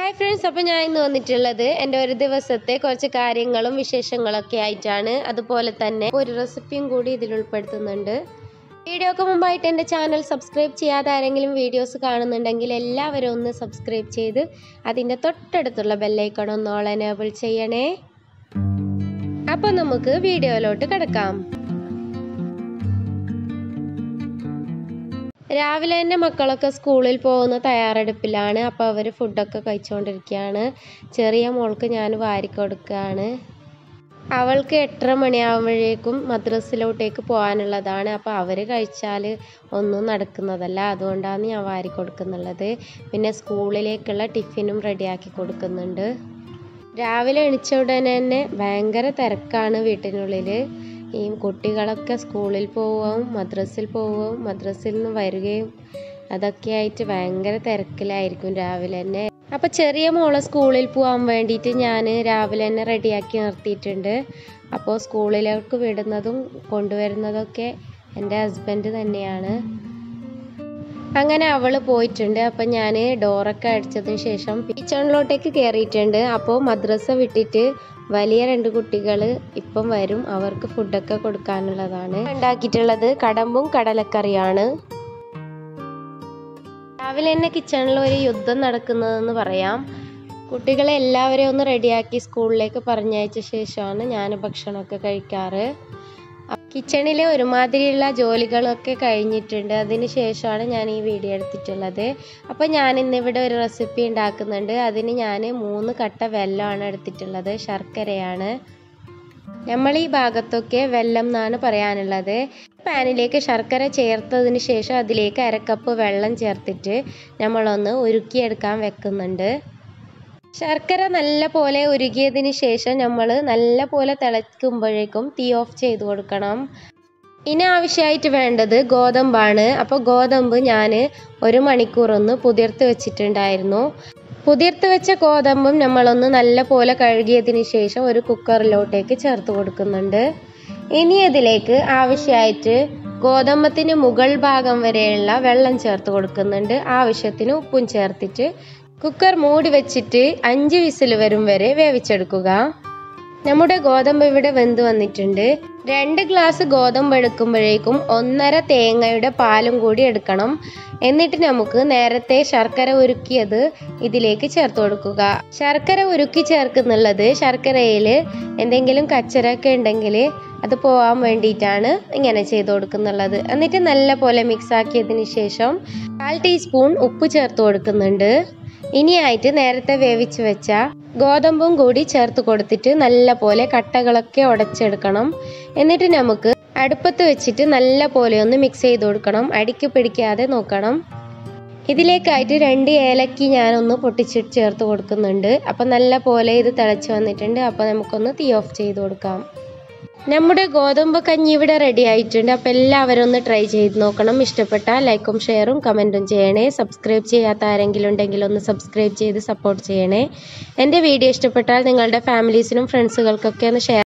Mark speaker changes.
Speaker 1: Hi friends, അപ്പോൾ ഞാൻ ഇന്ന് വന്നിട്ടുള്ളത് എൻ്റെ ഒരു ദിവസത്തെ കുറച്ച് കാര്യങ്ങളും വിശേഷങ്ങളൊക്കെ ആയിട്ടാണ്. അതുപോലെ തന്നെ ഒരു റെസിപ്പിയും കൂടി ഇതിൽ ഉൾപ്പെടുത്തുന്നുണ്ട്. വീഡിയോക്ക് മുമ്പായിട്ട് എൻ്റെ ചാനൽ സബ്സ്ക്രൈബ് ചെയ്യാതെ ആരെങ്കിലും വീഡിയോസ് കാണുന്നുണ്ടെങ്കിൽ എല്ലാവരും ഒന്ന് സബ്സ്ക്രൈബ് ചെയ്ത് അതിൻ്റെ തൊട്ടടുത്തുള്ള ബെല്ലൈക്കൺ ഒന്ന് ഓൾ എനേബിൾ ചെയ്യണേ. അപ്പോൾ നമുക്ക് വീഡിയോയിലോട്ട് കിടക്കാം. രാവിലെ തന്നെ മക്കളൊക്കെ സ്കൂളിൽ പോകുന്ന തയ്യാറെടുപ്പിലാണ്. അപ്പോൾ അവർ ഫുഡൊക്കെ കഴിച്ചുകൊണ്ടിരിക്കുകയാണ്. ചെറിയ മോൾക്ക് ഞാൻ വാരി കൊടുക്കുകയാണ്. അവൾക്ക് 8:30 മണിയാകുമ്പോഴേക്കും മദ്രസയിലോട്ടേക്ക് പോകാനുള്ളതാണ്. അപ്പോൾ അവർ കഴിച്ചാൽ ഒന്നും നടക്കുന്നതല്ല, അതുകൊണ്ടാണ് ഞാൻ വാരി കൊടുക്കുന്നുള്ളത്. പിന്നെ സ്കൂളിലേക്കുള്ള ടിഫിനും റെഡിയാക്കി കൊടുക്കുന്നുണ്ട്. രാവിലെ എണീച്ച ഉടനെ തന്നെ ഭയങ്കര തിരക്കാണ് വീട്ടിനുള്ളിൽ. ഈ കുട്ടികളൊക്കെ സ്കൂളിൽ പോവുകയും മദ്രസയിൽ നിന്ന് വരികയും അതൊക്കെ ആയിട്ട് ഭയങ്കര തിരക്കിലായിരിക്കും രാവിലെ തന്നെ. അപ്പോൾ ചെറിയ മോളെ സ്കൂളിൽ പോകാൻ വേണ്ടിയിട്ട് ഞാൻ രാവിലെ തന്നെ റെഡിയാക്കി നിർത്തിയിട്ടുണ്ട്. അപ്പോൾ സ്കൂളിലേക്ക് വിടുന്നതും കൊണ്ടുവരുന്നതൊക്കെ എൻ്റെ ഹസ്ബൻഡ് തന്നെയാണ്. അങ്ങനെ അവൾ പോയിട്ടുണ്ട്. അപ്പം ഞാൻ ഡോറൊക്കെ അടിച്ചതിന് ശേഷം കിച്ചണിലോട്ടേക്ക് കയറിയിട്ടുണ്ട്. അപ്പോൾ മദ്രസ വിട്ടിട്ട് വലിയ 2 കുട്ടികൾ ഇപ്പം വരും. അവർക്ക് ഫുഡൊക്കെ കൊടുക്കാനുള്ളതാണ്. ഉണ്ടാക്കിയിട്ടുള്ളത് കടമ്പും കടലക്കറിയാണ്. രാവിലെ തന്നെ കിച്ചണിൽ ഒരു യുദ്ധം നടക്കുന്നതെന്ന് പറയാം. കുട്ടികളെ എല്ലാവരെയും ഒന്ന് റെഡിയാക്കി സ്കൂളിലേക്ക് പറഞ്ഞയച്ച ശേഷമാണ് ഞാൻ ഭക്ഷണമൊക്കെ കഴിക്കാറ്. കിച്ചണിലെ ഒരുമാതിരിയുള്ള ജോലികളൊക്കെ കഴിഞ്ഞിട്ടുണ്ട്. അതിന് ശേഷമാണ് ഞാൻ ഈ വീഡിയോ എടുത്തിട്ടുള്ളത്. അപ്പോൾ ഞാൻ ഇന്നിവിടെ ഒരു റെസിപ്പി ഉണ്ടാക്കുന്നുണ്ട്. അതിന് ഞാൻ 3 കട്ട വെല്ലമാണ് എടുത്തിട്ടുള്ളത്. ശർക്കരയാണ്. നമ്മൾ ഈ ഭാഗത്തൊക്കെ വെല്ലം എന്നാണ് പറയാനുള്ളത്. പാനിലേക്ക് ശർക്കര ചേർത്തതിന് ശേഷം അതിലേക്ക് 1/2 കപ്പ് വെള്ളം ചേർത്തിട്ട് നമ്മളൊന്ന് ഉരുക്കിയെടുക്കാൻ വെക്കുന്നുണ്ട്. ശർക്കര നല്ല പോലെ ഉരുകിയതിന് ശേഷം നമ്മൾ നല്ല പോലെ തിളയ്ക്കുമ്പോഴേക്കും തീ ഓഫ് ചെയ്ത് കൊടുക്കണം. ഇനി ആവശ്യമായിട്ട് വേണ്ടത് ഗോതമ്പാണ്. അപ്പോൾ ഗോതമ്പ് ഞാൻ 1 മണിക്കൂർ ഒന്ന് പുതിർത്ത് വെച്ചിട്ടുണ്ടായിരുന്നു. പുതിർത്ത് വെച്ച ഗോതമ്പും നമ്മളൊന്ന് നല്ല പോലെ കഴുകിയതിന് ശേഷം ഒരു കുക്കറിലോട്ടേക്ക് ചേർത്ത് കൊടുക്കുന്നുണ്ട്. ഇനി ഇതിലേക്ക് ആവശ്യമായിട്ട് ഗോതമ്പത്തിന് മുകൾ ഭാഗം വരെയുള്ള വെള്ളം ചേർത്ത് കൊടുക്കുന്നുണ്ട്. ആവശ്യത്തിന് ഉപ്പും ചേർത്തിട്ട് കുക്കർ മൂടി വെച്ചിട്ട് 5 വിസിൽ വരും വരെ വേവിച്ചെടുക്കുക. നമ്മുടെ ഗോതമ്പ് ഇവിടെ വെന്ത് വന്നിട്ടുണ്ട്. 2 ഗ്ലാസ് ഗോതമ്പ് എടുക്കുമ്പോഴേക്കും 1.5 തേങ്ങയുടെ പാലും കൂടി എടുക്കണം. എന്നിട്ട് നമുക്ക് നേരത്തെ ശർക്കര ഉരുക്കിയത് ഇതിലേക്ക് ചേർത്ത് കൊടുക്കുക. ശർക്കര ഉരുക്കി ചേർക്കുന്നുള്ളത് ശർക്കരയിൽ എന്തെങ്കിലും കച്ചറൊക്കെ ഉണ്ടെങ്കിൽ അത് പോകാൻ വേണ്ടിയിട്ടാണ് ഇങ്ങനെ ചെയ്ത് കൊടുക്കുന്നുള്ളത്. എന്നിട്ട് നല്ല പോലെ മിക്സ് ആക്കിയതിന് ശേഷം 1/4 ടീസ്പൂൺ ഉപ്പ് ചേർത്ത് കൊടുക്കുന്നുണ്ട്. ഇനിയായിട്ട് നേരത്തെ വേവിച്ച് വെച്ച ഗോതമ്പും കൂടി ചേർത്ത് കൊടുത്തിട്ട് നല്ല പോലെ കട്ടകളൊക്കെ ഉടച്ചെടുക്കണം. എന്നിട്ട് നമുക്ക് അടുപ്പത്ത് വെച്ചിട്ട് നല്ല പോലെ ഒന്ന് മിക്സ് ചെയ്ത് കൊടുക്കണം. അടിക്ക് പിടിക്കാതെ നോക്കണം. ഇതിലേക്കായിട്ട് 2 ഏലക്കി ഞാനൊന്ന് പൊട്ടിച്ചിട്ട് ചേർത്ത് കൊടുക്കുന്നുണ്ട്. അപ്പം നല്ല പോലെ ഇത് തിളച്ച് വന്നിട്ടുണ്ട്. അപ്പോൾ നമുക്കൊന്ന് തീ ഓഫ് ചെയ്ത് കൊടുക്കാം. നമ്മുടെ ഗോതമ്പ് കഞ്ഞി ഇവിടെ റെഡി ആയിട്ടുണ്ട്. അപ്പോൾ എല്ലാവരും ഒന്ന് ട്രൈ ചെയ്ത് നോക്കണം. ഇഷ്ടപ്പെട്ടാൽ ലൈക്കും ഷെയറും കമൻറ്റും ചെയ്യണേ. സബ്സ്ക്രൈബ് ചെയ്യാത്ത ആരെങ്കിലും ഉണ്ടെങ്കിൽ ഒന്ന് സബ്സ്ക്രൈബ് ചെയ്ത് സപ്പോർട്ട് ചെയ്യണേ. എൻ്റെ വീഡിയോ ഇഷ്ടപ്പെട്ടാൽ നിങ്ങളുടെ ഫാമിലീസിനും ഫ്രണ്ട്സുകൾക്കൊക്കെ ഒന്ന് ഷെയർ